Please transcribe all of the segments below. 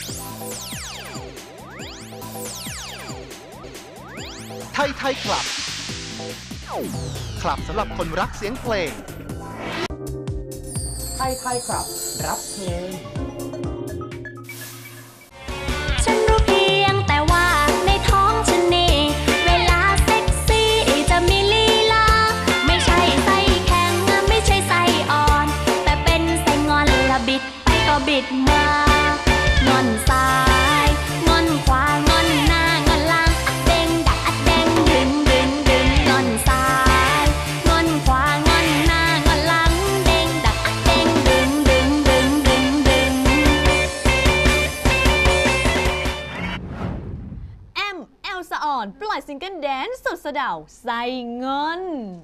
ไทยไทยคลับคลับสำหรับคนรักเสียงเพลงไทยไทยคลับรับเพลงฉันรู้เพียงแต่ว่าในท้องฉันนี่เวลาเซ็กซี่จะมีลีลาไม่ใช่ไส้แข็งไม่ใช่ไส้อ่อนแต่เป็นไส้งอนละบิดไปก็บิดมางอนซ้ายงอนขวางอนหน้างอนหลังอัดเด้งดักอัดเด้งดึงดึงดึงงอนซ้ายงอนขวางอนหน้างอนหลังเด้งดักอัดเด้งดึงดึงดึงดึงดึงเอลซาออนปล่อยซิงเกิลแดนซ์สุดสะเดาใส่เงิน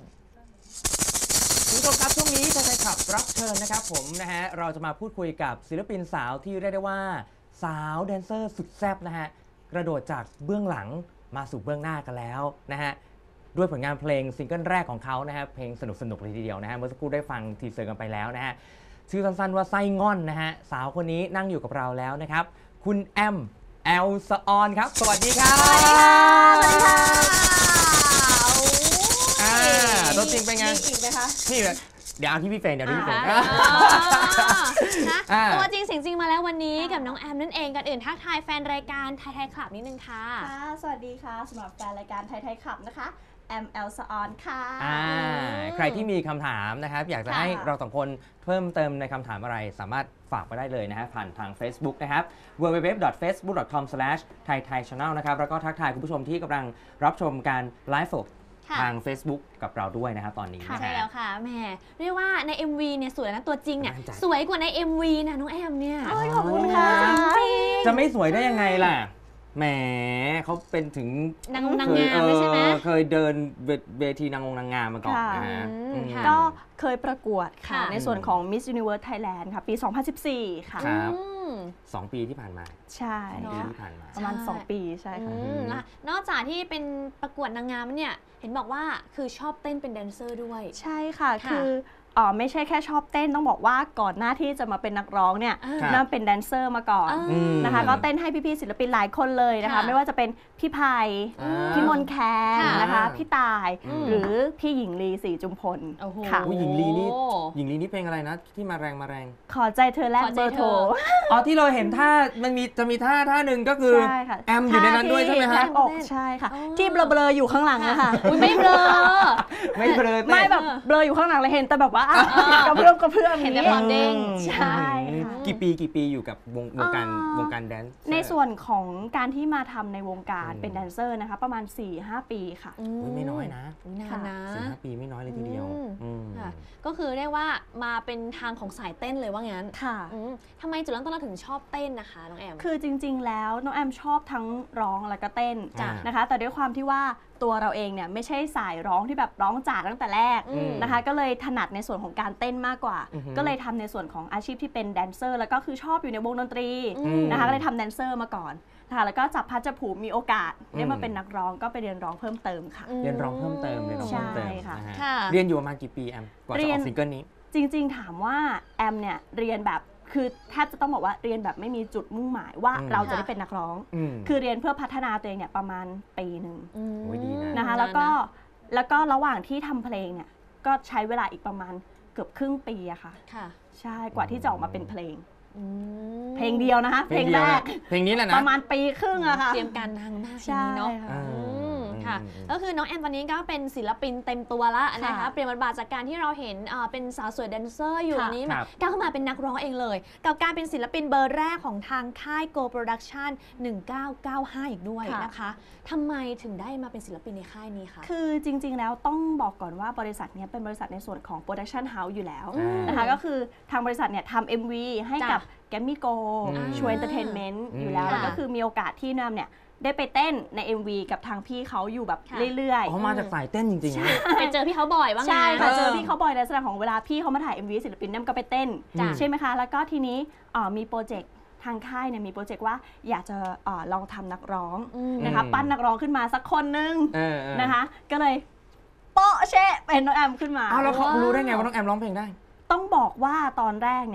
คุณผู้ชมครับช่วงนี้ไทยไทยคลับรับเชิญนะครับผมนะฮะเราจะมาพูดคุยกับศิลปินสาวที่เรียกได้ว่าสาวแดนเซอร์สุดแซ่บนะฮะกระโดดจากเบื้องหลังมาสู่เบื้องหน้ากันแล้วนะฮะด้วยผลงานเพลงซิงเกิลแรกของเขานะฮะเพลงสนุกเลยทีเดียวนะฮะเมื่อสักครู่ได้ฟังทีเซอร์กันไปแล้วนะฮะชื่อสั้นๆว่าไส้ง่อนนะฮะสาวคนนี้นั่งอยู่กับเราแล้วนะครับคุณแอมแอลซาออนครับสวัสดีครับสวัสดีค่ะสวัสดีค่ะตัวจริงเป็นไงอีกไหมคะนี่เลยเดี๋ยวเอาที่พี่เฟรนตัวจริงเสียงจริงมาแล้ววันนี้กับน้องแอมนั่นเองกันอื่นทักทายแฟนรายการไทยไทยคลับนิดนึงค่ะสวัสดีค่ะสำหรับแฟนรายการไทยไทยคลับนะคะแอมแอลซาออนค่ะใครที่มีคำถามนะครับอยากจะให้เราสองคนเพิ่มเติมในคำถามอะไรสามารถฝากมาได้เลยนะฮะผ่านทาง Facebook นะครับ www.facebook.com/thaithaichannel นะครับแล้วก็ทักทายคุณผู้ชมที่กำลังรับชมการไลฟ์สดทาง Facebook กับเราด้วยนะครับตอนนี้ใช่แล้วค่ะแหมเรียกว่าใน MV เนี่ยสวยนะตัวจริงเนี่ยสวยกว่าใน MV นะน้องแอมเนี่ยขอบคุณค่ะจะไม่สวยได้ยังไงล่ะแหมเขาเป็นถึงนางงามใช่ไหมเคยเดินเวทีนางงามมาก่อนนะฮะก็เคยประกวดค่ะในส่วนของ Miss Universe Thailand ค่ะปี 2014 ค่ะครับ2 ปีที่ผ่านมาใช่ประมาณ2 ปีใช่ค่ะนอกจากที่เป็นประกวดนางงามเนี่ยเห็นบอกว่าคือชอบเต้นเป็นแดนเซอร์ด้วยใช่ค่ะคือไม่ใช่แค่ชอบเต้นต้องบอกว่าก่อนหน้าที่จะมาเป็นนักร้องเนี่ยน่าเป็นแดนเซอร์มาก่อนนะคะก็เต้นให้พี่ๆศิลปินหลายคนเลยนะคะไม่ว่าจะเป็นพี่ไผ่พี่มนแคนนะคะพี่ตายหรือพี่หญิงลีศรีจุมพลค่ะหญิงลีนี่เพลงอะไรนะที่มาแรงขอใจเธอแลกเบอร์โทรที่เราเห็นท่ามันจะมีท่าหนึ่งก็คือแอมอยู่ในนั้นด้วยใช่ไหมฮะใช่ค่ะที่เบลออยู่ข้างหลังนะคะไม่เบลอไม่แบบเบลออยู่ข้างหลังเลยเห็นแต่แบบว่ากระเพื่อมเห็นแต่ความเด้งใช่กี่ปีอยู่กับวงการแดนซ์ในส่วนของการที่มาทำในวงการเป็นแดนเซอร์นะคะประมาณ 4-5 ปีค่ะไม่น้อยนะนานนะ 4-5 ปีไม่น้อยเลยทีเดียวก็คือเรียกว่ามาเป็นทางของสายเต้นเลยว่างั้นค่ะทำไมจุดเริ่มต้นเราถึงชอบเต้นนะคะน้องแอมคือจริงๆแล้วน้องแอมชอบทั้งร้องแล้วก็เต้นนะคะแต่ด้วยความที่ว่าตัวเราเองเนี่ยไม่ใช่สายร้องที่แบบร้องจ๋าตั้งแต่แรกนะคะก็เลยถนัดในส่วนของการเต้นมากกว่าก็เลยทำในส่วนของอาชีพที่เป็นแดนเซอร์แล้วก็คือชอบอยู่ในวงดนตรีนะคะก็เลยทำแดนเซอร์มาก่อนค่ะแล้วก็จับพัดจับผูมีโอกาสได้มาเป็นนักร้องก็ไปเรียนร้องเพิ่มเติมค่ะเรียนร้องเพิ่มเติมใช่ค่ะเรียนอยู่ประมาณกี่ปีแอมกว่าจะออกซิงเกิลนี้จริงๆถามว่าแอมเนี่ยเรียนแบบคือแทบจะต้องบอกว่าเรียนแบบไม่มีจุดมุ่งหมายว่าเราจะได้เป็นนักร้องคือเรียนเพื่อพัฒนาตัวเองเนี่ยประมาณปีหนึ่งนะคะแล้วก็ระหว่างที่ทำเพลงเนี่ยก็ใช้เวลาอีกประมาณเกือบครึ่งปีอะค่ะใช่กว่าที่จะออกมาเป็นเพลงเดียวนะคะเพลงแรกเพลงนี้แหละนะประมาณปีครึ่งอะค่ะเตรียมการทางหน้านี้เนาะค่ะก็คือน้องแอมตอนนี้ก็เป็นศิลปินเต็มตัวแล้วนะคะเปลี่ยนบทบาทจากการที่เราเห็นเป็นสาวสวยแดนเซอร์อยู่นี้ก้าวเข้ามาเป็นนักร้องเองเลยกับการเป็นศิลปินเบอร์แรกของทางค่าย Go Production 1995อีกด้วยนะคะทำไมถึงได้มาเป็นศิลปินในค่ายนี้คะคือจริงๆแล้วต้องบอกก่อนว่าบริษัทนี้เป็นบริษัทในส่วนของ Production House อยู่แล้วนะคะก็คือทางบริษัทเนี่ยทำ MV ให้กับแกมมี่โกชวยเอนเตอร์เทนเมนต์อยู่แล้วแล้วก็คือมีโอกาสที่น้ำเนี่ยได้ไปเต้นใน MV กับทางพี่เขาอยู่แบบเรื่อยๆเขามาจากสายเต้นจริงๆไปเจอพี่เขาบ่อยว่าไงใช่ค่ะเจอพี่เขาบ่อยในแสดงของเวลาพี่เขามาถ่าย MV ศิลปินน้ำก็ไปเต้นใช่ไหมคะแล้วก็ทีนี้มีโปรเจกต์ทางค่ายเนี่ยมีโปรเจกต์ว่าอยากจะลองทำนักร้องนะคะปั้นนักร้องขึ้นมาสักคนนึงนะคะก็เลยโป๊ะเชะเป็นน้องแอมขึ้นมาแล้วเขารู้ได้ไงว่าน้องแอมร้องเพลงได้ต้องบอกว่าตอนแรกเนี่ย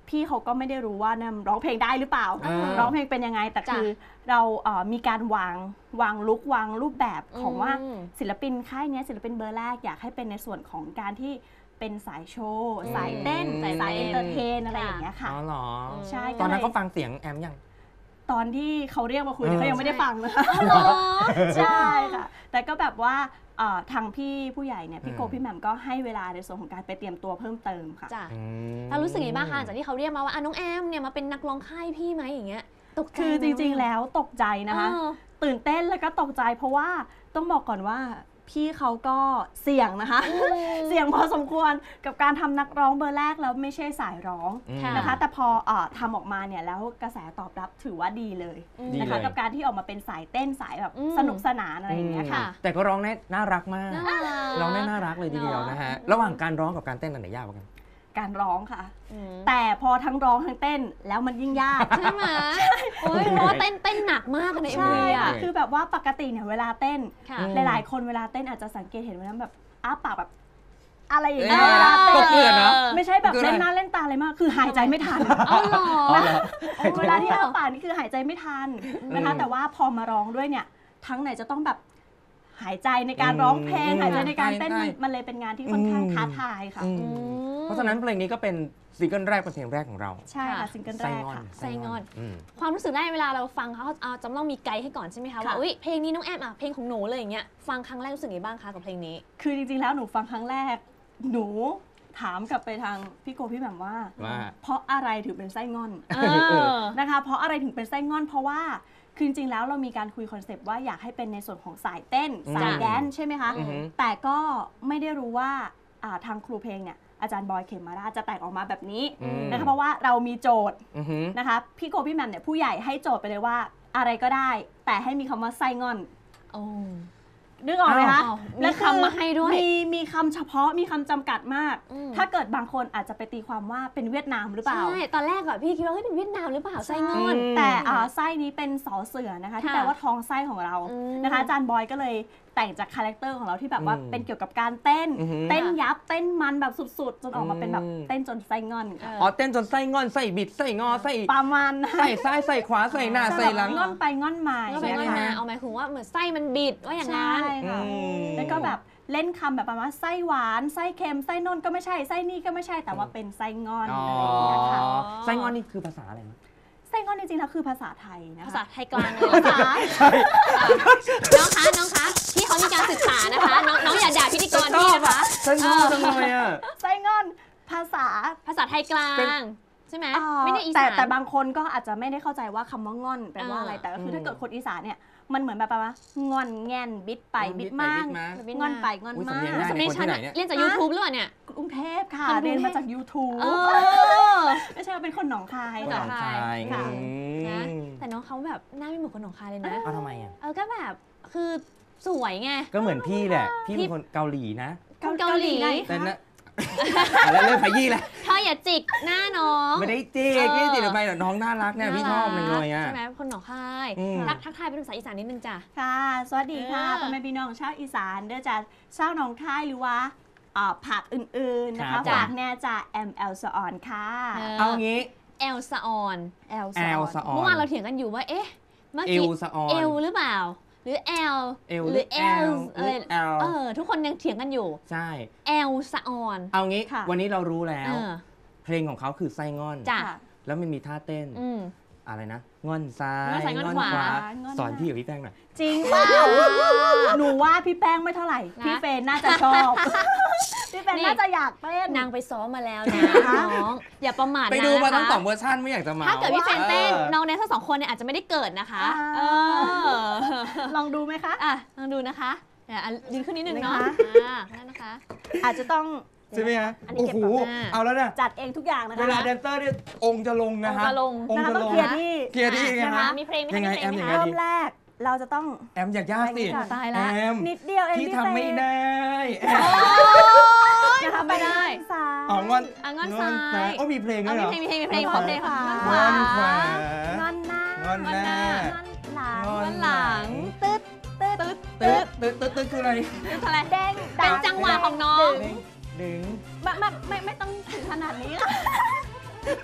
พี่เขาก็ไม่ได้รู้ว่าเนี่ยร้องเพลงได้หรือเปล่า ร้องเพลงเป็นยังไงแต่คือเรามีการวางลุควางรูปแบบของว่าศิลปินค่ายนี้ศิลปินเบอร์แรกอยากให้เป็นในส่วนของการที่เป็นสายโชว์สายเต้นสายเอนเตอร์เทนอะไรอย่างเงี้ยค่ะอ๋อเหรอใช่ตอนนั้นเขาฟังเสียงแอมยังตอนที่เขาเรียกมาคุยเขายังไม่ได้ฟังเลย ใช่ค่ะแต่ก็แบบว่าทางพี่ผู้ใหญ่เนี่ยพี่โกพี่แหม่มก็ให้เวลาในส่วนของการไปเตรียมตัวเพิ่มเติมค่ะจ้ะเรารู้สึกยังไงบ้างคะจากที่เขาเรียกมาว่าน้องแอมเนี่ยมาเป็นนักร้องค่ายพี่ไหมอย่างเงี้ยตกใจคือจริงๆแล้วตกใจนะคะตื่นเต้นแล้วก็ตกใจเพราะว่าต้องบอกก่อนว่าพี่เขาก็เสี่ยงนะคะ เสี่ยงพอสมควรกับการทำนักร้องเบอร์แรกแล้วไม่ใช่สายร้องนะคะแต่พอทำออกมาเนี่ยแล้วกระแสตอบรับถือว่าดีเลยนะคะกับการที่ออกมาเป็นสายเต้นสายแบบสนุกสนานอะไรอย่างเงี้ยค่ะแต่ก็ร้องได้น่ารักมากร้องได้น่ารักเลยทีเดียวนะฮะระหว่างการร้องกับการเต้นอันไหนยากกว่ากันการร้องค่ะแต่พอทั้งร้องทั้งเต้นแล้วมันยิ่งยากใช่ไหมโอ้ยเพราะว่าเต้นหนักมากใน MV ค่ะคือแบบว่าปกติเนี่ยเวลาเต้นหลายๆคนเวลาเต้นอาจจะสังเกตเห็นว่าแบบอ้าปากแบบอะไรอย่างเงี้ยเวลาเต้นไม่ใช่แบบเล่นหน้าเล่นตาอะไรมากคือหายใจไม่ทันเวลาที่อ้าปากนี่คือหายใจไม่ทันนะคะแต่ว่าพอมาร้องด้วยเนี่ยทั้งไหนจะต้องแบบหายใจในการร้องเพลงหายใจในการเต้นมันเลยเป็นงานที่ค่อนข้างท้าทายค่ะเพราะฉะนั้นเพลงนี้ก็เป็นซิงเกิลแรกเป็นเพลงแรกของเราใช่ค่ะซิงเกิลแรกค่ะไส้งอนความรู้สึกได้เวลาเราฟังเขาจำต้องมีไกด์ให้ก่อนใช่ไหมคะว่าเพลงนี้น้องแอมเพลงของหนูเลยอย่างเงี้ยฟังครั้งแรกรู้สึกไงบ้างคะกับเพลงนี้คือจริงๆแล้วหนูฟังครั้งแรกหนูถามกลับไปทางพี่โกพี่แหม่มว่าเพราะอะไรถึงเป็นไส้งอนนะคะเพราะอะไรถึงเป็นไส้งอนเพราะว่าคือจริงๆแล้วเรามีการคุยคอนเซปต์ว่าอยากให้เป็นในส่วนของสายเต้นสายแดนซ์ใช่ไหมคะแต่ก็ไม่ได้รู้ว่าทางครูเพลงเนี่ยอาจารย์บอยเขมมาราชจะแต่งออกมาแบบนี้นะคะเพราะว่าเรามีโจทย์นะคะพี่โกพี่แหม่มเนี่ยผู้ใหญ่ให้โจทย์ไปเลยว่าอะไรก็ได้แต่ให้มีคำว่าไส้งอนนึกออกไหมคะมีคำมาให้ด้วยมีคำเฉพาะมีคำจำกัดมากถ้าเกิดบางคนอาจจะไปตีความว่าเป็นเวียดนามหรือเปล่าใช่ตอนแรกอะพี่คิดว่าเป็นเวียดนามหรือเปล่าไส้งอนแต่ไส้นี้เป็นสอเสือนะคะที่แปลว่าท้องไส้ของเรานะคะอาจารย์บอยก็เลยแต่งจากคาแรคเตอร์ของเราที่แบบว่าเป็นเกี่ยวกับการเต้นยับเต้นมันแบบสุดๆจนออกมาเป็นแบบเต้นจนไส้งอนอ๋อเต้นจนไส้งอนไส้บิดไส้งอไส้ประมาณไส้ซ้ายไส้ขวาไส้หน้าไส้หลังงอนไปงอนมาใช่ไหมคะเอาหมายถึงว่าเหมือนไส้มันบิดว่าอย่างนั้นแล้วก็แบบเล่นคำแบบประมาณไส้หวานไส้เค็มไส้นนก็ไม่ใช่ไส้นี่ก็ไม่ใช่แต่ว่าเป็นไส้งอนอะไรอย่างเงี้ยค่ะไส้งอนนี่คือภาษาอะไรนะไส้งอนจริงๆแล้วคือภาษาไทยนะคะภาษาไทยกลางเลยนะคะน้องคะพี่เขามีการศึกษานะคะน้องอย่าด่าพิธีกรพี่นะคะไส้งอนจังเลยอ่ะไส้งอนภาษาไทยกลางใช่ไหมไม่ได้อีสานแต่บางคนก็อาจจะไม่ได้เข้าใจว่าคำว่างอนแปลว่าอะไรแต่ก็คือถ้าเกิดคนอีสานเนี่ยมันเหมือนแบบว่างอนแง่นบิดไปบิดมากงอนไปงอนมากสำเนียงฉันเรียนจาก YouTube หรือเปล่าเนี่ยกรุงเทพค่ะเรียนมาจาก YouTube ไม่ใช่ว่าเป็นคนหนองคายค่ะนะแต่น้องเขาแบบหน้าไม่เหมือนคนหนองคายเลยนะทำไมอ่ะก็แบบคือสวยไงก็เหมือนพี่แหละพี่เป็นคนเกาหลีนะเกาหลีแต่นะแล้วเรื่องขยี้แหละเธออย่าจิกหน้าน้องไม่ได้จิกไม่ได้จิกทำไมน้องน่ารักเนี่ยพี่ชอบเลยอ่ะใช่ไหมคนหนองคายทักทายเป็นภาษาอีสานนิดนึงจ้ะค่ะสวัสดีค่ะพ่อแม่พี่น้องชาวอีสานเด้อจ้ะชาวหนองคายหรือว่าผักอื่นๆนะคะฝากแน่จ้ะแอมสะออนค่ะเอางี้แอลสะออนเมื่อวานเราเถียงกันอยู่ว่าเอ๊ะเมื่อกี้เอลหรือเปล่าหรือ L หรือ L ทุกคนยังเถียงกันอยู่ใช่ L สะออนเอางี้วันนี้เรารู้แล้วเพลงของเขาคือไส้งอนจ้ะแล้วมันมีท่าเต้นอะไรนะงอนซ้ายงอนขวาสอนพี่กับพี่แป้งหน่อยจริงเปล่าหนูว่าพี่แป้งไม่เท่าไหร่พี่เฟนน่าจะชอบพี่เฟนน่าจะอยากเต้นนางไปซ้อมมาแล้วนะน้องอย่าประมาทนะไปดูมาทั้ง2เวอร์ชันไม่อยากจะมาถ้าเกิดพี่เฟนเต้นน้องในทั้ง2คนเนี่ยอาจจะไม่ได้เกิดนะคะลองดูไหมคะลองดูนะคะยืนขึ้นนิดนึงเนาะนั่นนะคะอาจจะต้องใช่ไหมฮะโอ้โหเอาแล้วเนี่ยจัดเองทุกอย่างนะคะเวลาแดนเซอร์เนี่ยองค์จะลงนะฮะองค์จะลงเคลียร์ที่นะคะมีเพลงยังไงแอมยังไงเริ่มแรกเราจะต้องแอมอยากยากสิตายแล้วนิดเดียวเองที่ทำไม่ได้ทำไม่ได้งอนซ้ายโอ้มีเพลงด้วยเหรอมีเพลงของเพลงขวางอนขวางอนหน้างอนหลังตึ๊ดคืออะไรเด้งเป็นจังหวะของน้องดึงไม่ต้องถึงขนาดนี้ละ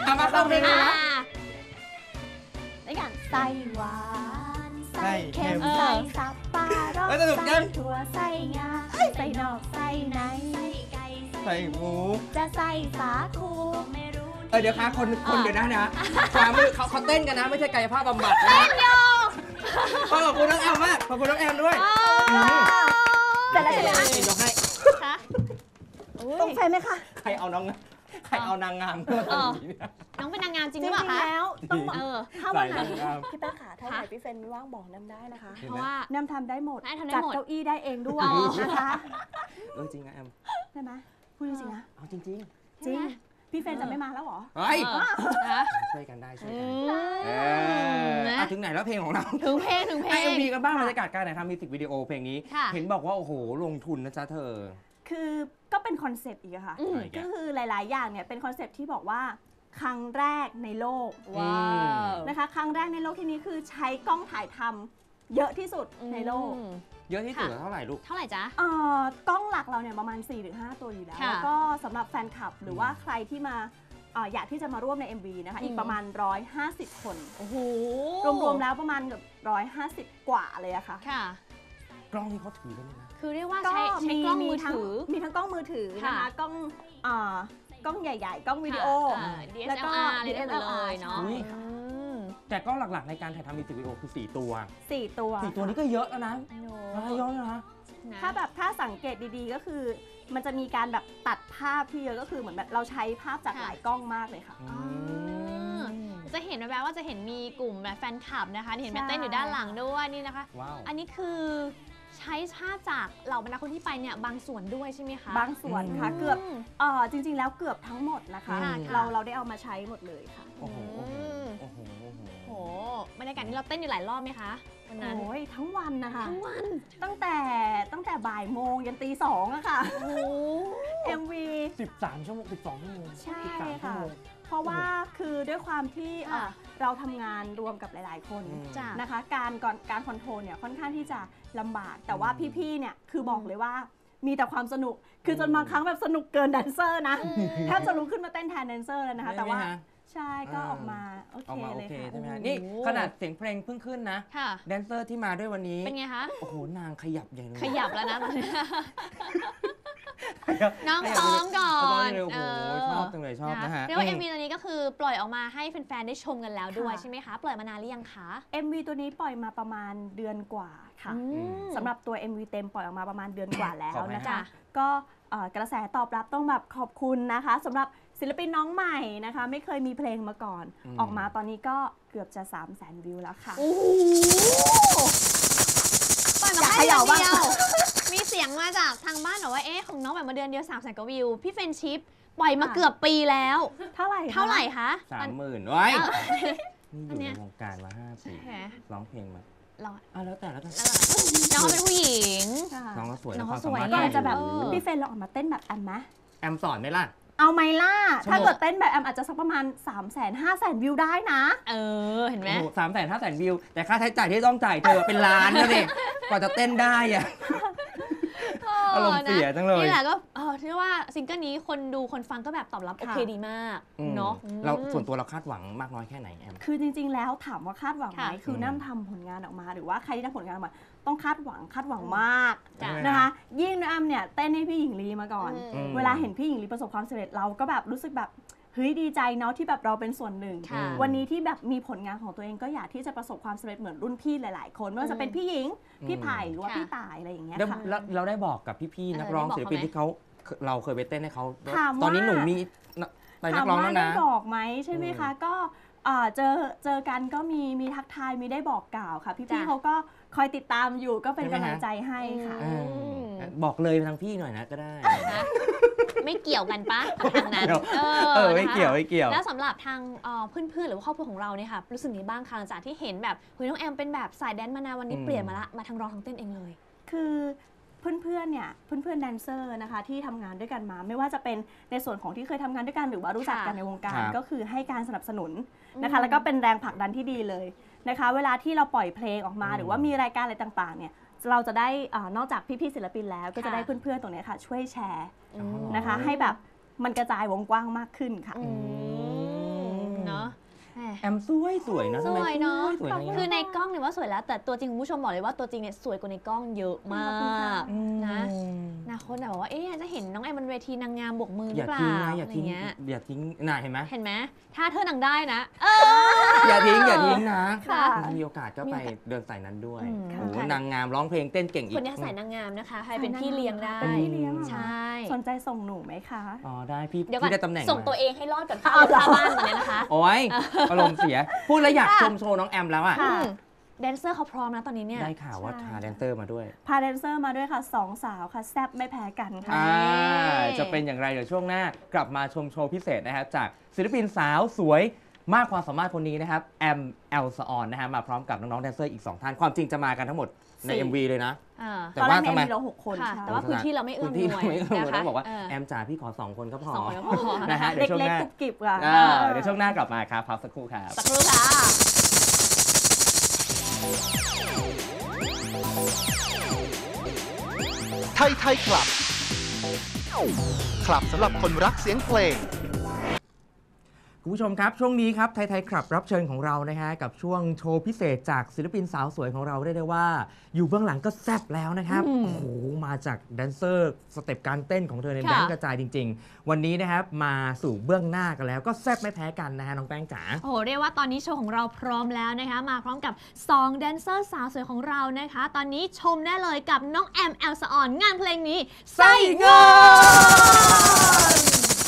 มาเข้าเพลงเลยนะได้อย่างไส้หวานไส้เค็มเออไส้สับปะรดเออสนุกจัไส้งถั่วไส้งาไส้นอกไส้ในใส่หมูจะไส้สาคูเดี๋ยวค่ะคนเดี๋ยวนะความมือเขาเต้นกันนะไม่ใช่กายภาพบำบัดนะขอบคุณน้องแอมมากขอบคุณน้องแอมด้วยเสร็จแล้วใช่ไหมคะยกให้คะตรงเฟรมไหมคะใครเอานางงามมาทำนี้เนี่ยน้องเป็นนางงามจริงจหริรือง เปล่าคะๆแล้วต้องบอกเออถ้าวันไหนใส่นางงามพี่แป๊ะขาถ้าวันไหนพี่เฟรนไม่ว่างบอกน้ำได้นะคะเพราะว่าน้ำทำได้หมดน้ำทำได้จัดหมดเก้าอี้ได้เองด้วยอ๋อนะคะจริงนะแอมใช่ไหมพูดจริงๆนะเอาจริงจริงพี่เฟรนจะไม่มาแล้วเหรอๆเฮ้ยนะช่วยกันได้ช่วยอืกันมนะถึงไหนแล้วเพลงของเราถึงเพลงไอเอ็มวีกันบ้างบรรยากาศการถ่ายทำมิวสิกวิดีโอเพลงนี้ค่ะเห็นบอกว่าโอ้โหลงทุนนะจ๊ะเธอคือก็เป็นคอนเซปต์อีกอะค่ะอืมก็คือหลาย ๆ อย่างเนี่ยเป็นคอนเซปต์ที่บอกว่าครั้งแรกในโลกว้าวนะคะ ครั้งแรกในโลกที่นี้คือใช้กล้องถ่ายทำเยอะที่สุดในโลกอืมเยอะที่สุดเท่าไหร่ลูกเท่าไหร่จ๊ะกล้องหลักเราเนี่ยประมาณ 4-5 ตัวอยู่แล้วค่ะแล้วก็สำหรับแฟนคลับหรือว่าใครที่มาอยากที่จะมาร่วมใน MV นะคะอีกประมาณ 150 คนโอ้โหรวม ๆ แล้วประมาณเกือบ150 กว่าเลยอะค่ะค่ะกล้องที่เขาถือกันเนี่ยนะคือเรียกว่าก็ใช้กล้องมือทั้งถือมีทั้งกล้องมือถือนะคะค่ะกล้องใหญ่ ๆ กล้องวิดีโอค่ะแล้วก็ DSLR อะไรได้หมดเลยเนาะอุ๊ยอืมแต่กล้องหลักๆในการถ่ายทำมิวสิกวิดีโอคือ4 ตัว 4 ตัว 4 ตัวนี้ก็เยอะแล้วนะโน้เยอะแล้วนะถ้าสังเกตดีๆก็คือ มันจะมีการแบบตัดภาพที่เยอะก็คือเหมือนแบบเราใช้ภาพจากหลายกล้องมากเลยค่ะจะเห็นแบบว่าจะเห็นมีกลุ่มแบบแฟนคลับนะคะที่เห็นใช่แม่เต้นอยู่ด้านหลังด้วยนี่นะคะว้าวอันนี้คือใช้ภาพจากเหล่าบรรดาคนที่ไปเนี่ยบางส่วนด้วยใช่ไหมคะบางส่วนค่ะอืมเกือบจริง ๆ แล้วเกือบทั้งหมดนะคะค่ะเราได้เอามาใช้หมดเลยค่ะโอ้โห โอ้โห โอ้โหโหบรรยากาศนี้เราเต้นอยู่หลายรอบไหมคะวันนั้นโอ้ยทั้งวันนะคะทั้งวันตั้งแต่บ่ายโมงยันตี 2อะค่ะโอ้โห MV 13 ชั่วโมง 12 ชั่วโมงใช่ 13 ชั่วค่ะโมงเพราะว่าคือด้วยความที่ค่ะเราทำงานรวมกับหลาย ๆ คนอืมจ้ะนะคะการคอนโทรลเนี่ยค่อนข้างที่จะลำบาก แต่ว่าพี่ๆเนี่ยคือบอกเลยว่ามีแต่ความสนุก คือจนบางครั้งแบบสนุกเกินแดนเซอร์นะแทบจะลุกขึ้นมาเต้นแทนแดนเซอร์เลยนะคะ แต่ว่าได้ไหมฮะใช่ก็ออกมาโอออกเคมาโอเลยเคค่ะใช่ไหมฮะโอ้โหนี่ขนาดเสียงเพลงเพิ่งขึ้นนะค่ะแดนเซอร์ที่มาด้วยวันนี้เป็นไงคะโอ้โห นางขยับใหญ่เลยขยับแล้วนะตอนนี้ขยับน้องซ้อมก่อนโอ้โหชอบจังเลยชอบนะฮะเรียกว่า MV ตัวนี้ก็คือปล่อยออกมาให้แฟนๆได้ชมกันแล้วด้วยค่ะใช่ไหมคะ ปล่อยมานานหรือยังคะ MV ตัวนี้ปล่อยมาประมาณเดือนกว่าค่ะอืมสำหรับตัว MV เต็มปล่อยออกมาประมาณเดือนกว่าแล้วขอบคุณนะค่ะคะ ก็กระแสตอบรับต้องแบบขอบคุณนะคะสำหรับศิลปินน้องใหม่นะคะ ไม่เคยมีเพลงมาก่อน ออกมาตอนนี้ก็เกือบจะ 300,000 วิวแล้วค่ะโอ้โหปล่อยมาอยากแค่เขเดืย่าอนบ้างเดียว มีเสียงมาจากทางบ้านบอกว่า เอ๊ะ ของน้องแบบมาเดือนเดียว300,000 กว่าวิว พี่เฟรนชิป ปล่อยมาเกือบปีแล้วเท่าไหร่คะเท่าไหร่คะ 30,000ไว้อันเนี้นี่ยอยู่ในวงการมา5 ปีแหมร้องเพลงมาเราแล้วแต่แล้วกันน้องเขาเป็นผู้หญิงค่ะน้องก็สวยน้องความก็สวยสามารถก็อาจจะแบบเออพี่เฟรนลองออกมาเต้นแบบแอมไหมแอมสอนไหมล่ะเอาไหมล่ะชั่วโมงถ้าเกิดเต้นแบบแอมอาจจะสักประมาณ 300,000-500,000 วิวได้นะเออ เห็นไหมโอ้โห300,000-500,000 วิว แต่ค่าใช้จ่ายที่ต้องจ่ายเธอเป็นล้านนะดิกว่าจะเต้นได้อะ อารมณ์เสียจังเลยนี่แหละก็ที่ว่าซิงเกิลนี้คนดูคนฟังก็แบบตอบรับโอเคดีมาก เนาะเราส่วนตัวเราคาดหวังมากน้อยแค่ไหนแอมคือจริงๆ แล้วถามว่าคาดหวังไหมค่ะคือน้ำทำผลงานออกมา หรือว่าใครที่ทำผลงานออกมา ต้องคาดหวังมากจ้ะนะคะ ยิ่งน้ำเนี่ยเต้นให้พี่หญิงลีมาก่อนอืมเวลาเห็นพี่หญิงลีประสบความสำเร็จเราก็แบบรู้สึกแบบเฮ้ยดีใจเนาะที่แบบเราเป็นส่วนหนึ่งค่ะวันนี้ที่แบบมีผลงานของตัวเองก็อยากที่จะประสบความสำเร็จเหมือนรุ่นพี่หลายๆ คนไม่ว่าจะเป็นพี่หญิง พี่ไผ่หรือว่าค่ะพี่ต่ายอะไรอย่างเงี้ยแล้วค่ะเราได้บอกกับพี่ๆนักร้องได้บอกศิลปินเขาไหมที่เราเคยไปเต้นให้เขาถามว่าตอนนี้หนูมีไปนักร้องแล้วได้นะบอกไหมใช่ไหมคะก็เจอกันก็มีทักทายมีได้บอกกล่าวค่ะ พี่จ้ะๆเขาก็คอยติดตามอยู่ก็เป็นใช่ไหมกำลังฮะใจให้ค่ะเออบอกเลยทางพี่หน่อยนะก็ได้นะไม่เกี่ยวกันปะกับทางนั้นไม่เกี่ยวนะคะไม่เกี่ยวแล้วสำหรับทางเพื่อนๆหรือว่าครอบครัวของเราเนี่ยค่ะรู้สึกยังไงบ้างคะหลังจากที่เห็นแบบเฮ้ยน้องแอมเป็นแบบสายแดนซ์มานานวันนี้เปลี่ยนมาละมาทางร้องทางเต้นเองเลยคือเพื่อนๆเนี่ยเพื่อนๆแดนเซอร์นะคะที่ทำงานด้วยกันมา ไม่ว่าจะเป็นในส่วนของที่เคยทำงานด้วยกันหรือว่ารู้จักกันในวงการครับก็คือให้การสนับสนุนนะคะแล้วก็เป็นแรงผลักดันที่ดีเลยนะคะ เวลาที่เราปล่อยเพลงออกมาหรือว่ามีรายการอะไรต่างๆเนี่ยเราจะได้นอกจากพี่ๆศิลปินแล้วก็จะได้เพื่อนๆตรงเนี้ยค่ะช่วยแชร์นะคะ ให้แบบมันกระจายวงกว้างมากขึ้นค่ะอืมเนาะแอมสวยเนาะสวยเนาะสวยคือในกล้องเนี่ยว่าสวยแล้วแต่ตัวจริงคุณผู้ชมบอกเลยว่าตัวจริงเนี่ยสวยกว่าในกล้องเยอะมากนะนาคนแบบว่าจะเห็นน้องแอมบนเวทีนางงามบกมือหรือเปล่าอย่าทิ้งน่ะเห็นไหมเห็นไหมถ้าเธอนางได้นะอย่าทิ้งนะค่ะมีโอกาสก็ไปเดินสายนั้นด้วยค่ะโอ้นางงามร้องเพลงเต้นเก่งอีกคนนี้สายนางงามนะคะใครเป็นพี่เลี้ยงได้เป็นพี่เลี้ยงเหรอใช่สนใจส่งหนูไหมคะอ๋อได้พี่เดี๋ยวก่อนได้ตำแหน่งส่งตัวมาเองให้รอดก่อนเข้าบ้านตอนนี้นะคะโอ้ยอารมณ์เสียพูดแล้วอยากชมโชว์น้องแอมแล้วอ่ะค่ะแดนเซอร์เขาพร้อมนะตอนนี้เนี่ยได้ข่าวว่าพาแดนเซอร์มาด้วยพาแดนเซอร์มาด้วยค่ะ2 สาวค่ะแซ่บไม่แพ้กันค่ะจะเป็นอย่างไรเดี๋ยวช่วงหน้ากลับมาชมโชว์พิเศษนะครับจากศิลปินสาวสวยมากความสามารถคนนี้นะครับแอมแอลซออนนะฮะมาพร้อมกับน้องๆแดนเซอร์อีก 2 ท่านความจริงจะมากันทั้งหมดใน 4 MV เลยนะตอนแรกในมีเรา6 คนค่ะใช่แต่ว่าพื้นที่เราไม่เอื้อมหที่น่วยไม่เอื้อมหน่วยนะคะต้องบอกว่าแอมจ๋าพี่ขอ2 คนก็พอสองคนก็พอนะฮะเดี๋ยวช่วงเล็กหน้าๆกรุบกริบค่ะเดี๋ยวช่วงหน้ากลับมาครับพักสักครู่ครับสักครู่ค่ะไทยคลับ คลับสำหรับคนรักเสียงเพลงคุณผู้ชมครับช่วงนี้ครับไทยครับรับเชิญของเรานะฮะกับช่วงโชว์พิเศษจากศิลปินสาวสวยของเราได้ว่าอยู่เบื้องหลังก็แซ่บแล้วนะครับโอ้โหมาจากแดนเซอร์สเต็ปการเต้นของเธอในแดนกระจายจริงๆวันนี้นะครับมาสู่เบื้องหน้ากันแล้วก็แซ่บไม่แพ้กันนะฮะน้องแป้งจ๋าโอ้โหเรียกว่าตอนนี้โชว์ของเราพร้อมแล้วนะคะมาพร้อมกับ2แดนเซอร์สาวสวยของเรานะคะตอนนี้ชมได้เลยกับน้องแอมแอลซออนงานเพลงนี้ไส้เงิน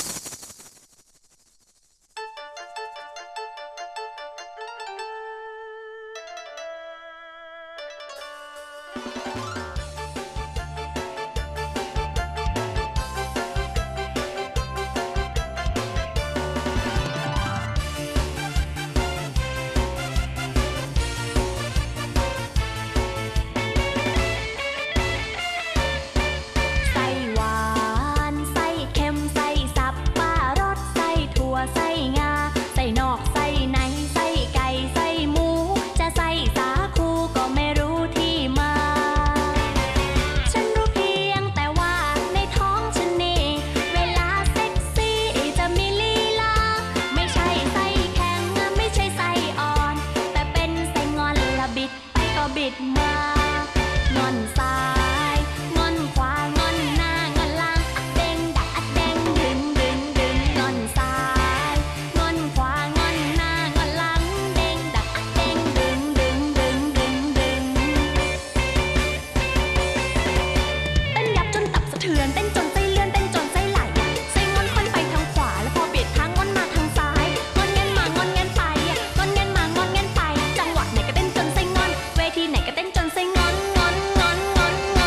ไส้หวานไส้เค็มไส้สับปะรดไส้ถั่วไส้งาไส้นอกไส้ในไส้ไก่ไส้หมูจะไส้สาคูก็ไม่รู้ที่มา ฉันรู้เพียงแต่ว่าในท้องฉันนี่เวลาเซ็กซี่จะมีลีลาไม่ใช่ไส้แข็งไม่ใช่ไส้อ่อนแต่เป็นไส้งอนละบิดไปก็บิดมางอนซ้ายงอนขวางอนหน้างอนหลังอัดเด้งดักอัดเด้งดึงงอนซ้ายงอนขวางอนหน้างอนหลังเด้งดักอัดเด้งดึงเต้นยับจนตับสะเทือนเต้นจนไส้เลื่อนเต้นจนไส้ไหลไส้งอนค่อนไปทางขวาแล้วพอเบียดทางงอนมาทางซ้ายงอนเงินมางอนเงินไปงอนเงินมางอนเงินไปจังหวะไหนก็เต้นจนไส้งอนเวทีไหนก็เต้นจนไส้งอน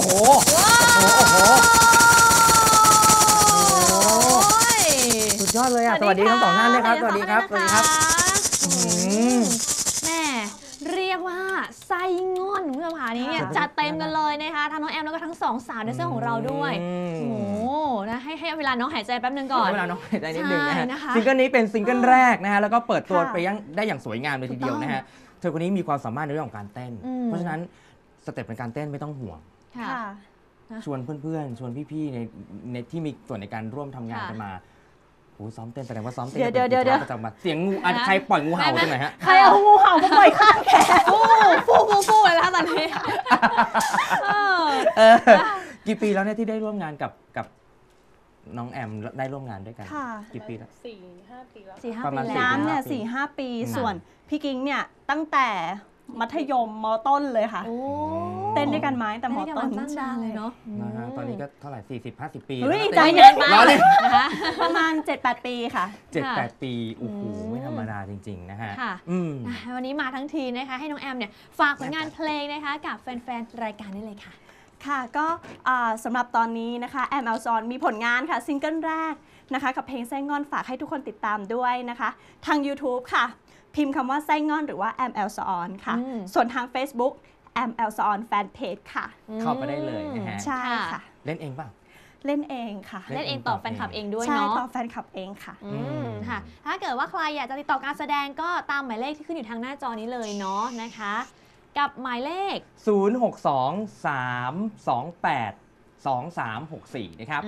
โหโอ้โหสุดยอดเลยอ่ะสวัสดีทั้งสองท่านนะครับสวัสดีครับสวัสดีครับแม่เรียกว่าไส้ง่อนคุณผู้ชมค่ะนี้เนี่ยจัดเต็มกันเลยนะคะทั้งน้องแอมแล้วก็ทั้งสองสาวในเรื่องของเราด้วยโอ้โหนะให้เวลาน้องหายใจแป๊บนึงก่อนเวลาน้องหายใจนิดนึงนะฮะซิงเกิลนี้เป็นซิงเกิลแรกนะฮะแล้วก็เปิดตัวไปได้อย่างสวยงามเลยทีเดียวนะฮะเธอคนนี้มีความสามารถในเรื่องของการเต้นเพราะฉะนั้นสเต็ปในการเต้นไม่ต้องห่วงชวนเพื่อนๆชวนพี่ๆในที่มีส่วนในการร่วมทำงานกันมาโอ้ซ้อมเต้นแสดงว่าซ้อมเต้นเดี๋ยวประจำมาเสียงงูใครปล่อยงูเห่าตรงไหนฮะใครเอางูเห่ามาปล่อยข้างแขนฟูเลยแล้วตอนนี้กี่ปีแล้วเนี่ยที่ได้ร่วมงานกับน้องแอมได้ร่วมงานด้วยกันกี่ปีแล้ว 4-5 ปีแล้วประมาณน้ำเนี่ย4-5 ปีส่วนพี่กิ้งเนี่ยตั้งแต่มัธยมม.ต้นเลยค่ะเต้นด้วยกันไหมแต่ม.ต้นใช่เลยเนาะตอนนี้ก็เท่าไหร่40-50 ปีใจเย็นมากนะคะประมาณ 7-8 ปีค่ะ 7-8 ปีโอ้โหไม่ธรรมดาจริงๆนะฮะวันนี้มาทั้งทีนะคะให้น้องแอมเนี่ยฝากผลงานเพลงนะคะกับแฟนๆรายการได้เลยค่ะค่ะก็สำหรับตอนนี้นะคะแอมแอลซอนมีผลงานค่ะซิงเกิลแรกนะคะกับเพลงไส้งอนฝากให้ทุกคนติดตามด้วยนะคะทาง YouTube ค่ะพิมพ์คำว่าไส้งอนหรือว่าแอมแอลซอนค่ะส่วนทาง Facebook แอมแอลซอนแฟนเพจค่ะเข้าไปได้เลยนะฮะใช่ค่ะเล่นเองป่ะเล่นเองค่ะเล่นเองตอบแฟนคลับเองด้วยเนาะใช่ตอบแฟนคลับเองค่ะค่ะถ้าเกิดว่าใครอยากจะติดต่อการแสดงก็ตามหมายเลขที่ขึ้นอยู่ทางหน้าจอนี้เลยเนาะนะคะกับหมายเลข 0623282364นะครับ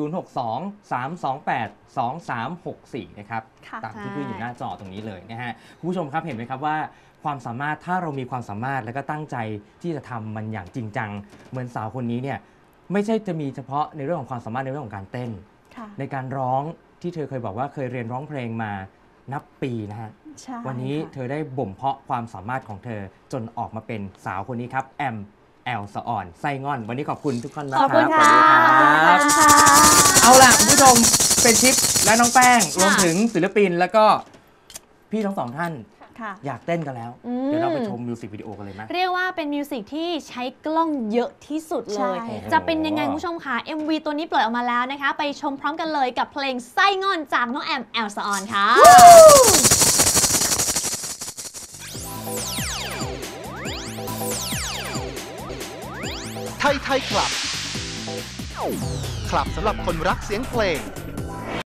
0623282364นะครับตามที่ขึ้นอยู่หน้าจอตรงนี้เลยนะฮะคุณผู้ชมครับเห็นไหมครับว่าความสามารถถ้าเรามีความสามารถแล้วก็ตั้งใจที่จะทำมันอย่างจริงจังเหมือนสาวคนนี้เนี่ยไม่ใช่จะมีเฉพาะในเรื่องของความสามารถในเรื่องของการเต้นในการร้องที่เธอเคยบอกว่าเคยเรียนร้องเพลงมานับปีนะฮะวันนี้เธอได้บ่มเพาะความสามารถของเธอจนออกมาเป็นสาวคนนี้ครับแอมแอลซอนไส้งอนวันนี้ขอบคุณทุกคนนะครับขอบคุณค่ะเอาล่ะคุณผู้ชมเป็นทิปและน้องแป้งรวมถึงศิลปินแล้วก็พี่ทั้งสองท่านอยากเต้นกันแล้วเดี๋ยวเราไปชมมิวสิกวิดีโอกันเลยไหมเรียกว่าเป็นมิวสิกที่ใช้กล้องเยอะที่สุดเลยจะเป็นยังไงคุณผู้ชมคะ MV ตัวนี้ปล่อยออกมาแล้วนะคะไปชมพร้อมกันเลยกับเพลงไส้งอนจากน้องแอมแอลซอนค่ะไทยคลับ คลับสำหรับคนรักเสียงเพลง